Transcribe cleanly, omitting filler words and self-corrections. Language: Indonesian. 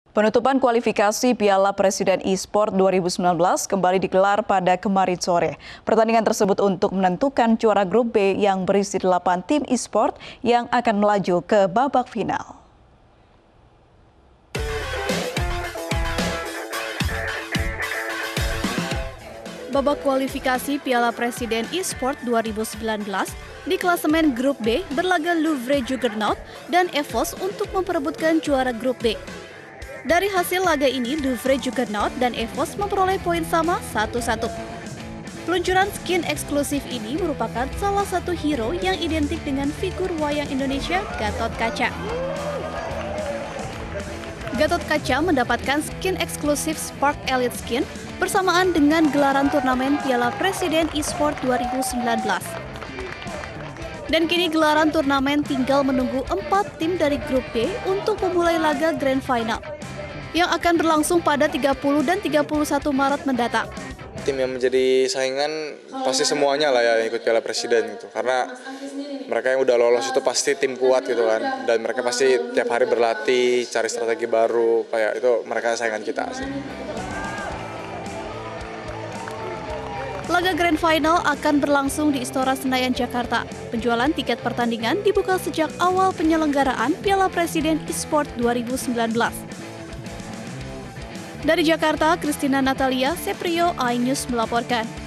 Penutupan kualifikasi Piala Presiden eSport 2019 kembali digelar pada kemarin sore. Pertandingan tersebut untuk menentukan juara grup B yang berisi 8 tim eSport yang akan melaju ke babak final. Babak kualifikasi Piala Presiden eSport 2019 di klasemen grup B berlaga Louvre Juggernaut dan EVOS untuk memperebutkan juara grup B. Dari hasil laga ini, Louvre Juggernaut dan EVOS memperoleh poin sama 1-1. Peluncuran skin eksklusif ini merupakan salah satu hero yang identik dengan figur wayang Indonesia, Gatot Kaca. Gatot Kaca mendapatkan skin eksklusif Spark Elite Skin bersamaan dengan gelaran turnamen Piala Presiden eSport 2019. Dan kini gelaran turnamen tinggal menunggu 4 tim dari grup B untuk memulai laga Grand Final yang akan berlangsung pada 30 dan 31 Maret mendatang. Tim yang menjadi saingan pasti semuanya lah ya ikut Piala Presiden gitu. Karena mereka yang udah lolos itu pasti tim kuat gitu kan. Dan mereka pasti tiap hari berlatih, cari strategi baru, kayak itu mereka saingan kita sih. Laga Grand Final akan berlangsung di Istora Senayan, Jakarta. Penjualan tiket pertandingan dibuka sejak awal penyelenggaraan Piala Presiden eSport 2019. Dari Jakarta, Christina Natalia, Seprio, iNews melaporkan.